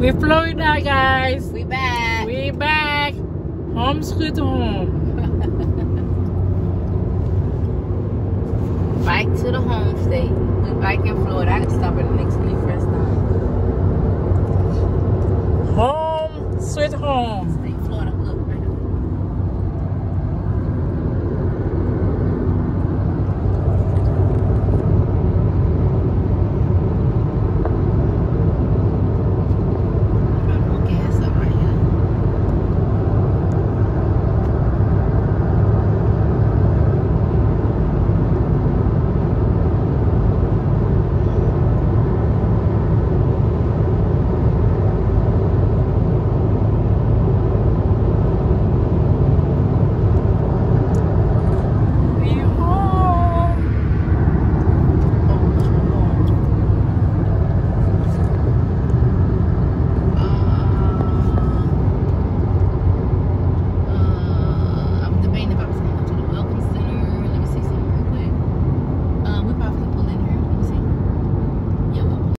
We're Florida, guys. We back. We back. Home sweet home. Back to the home state. We back in Florida. I can stop at the next 21st time.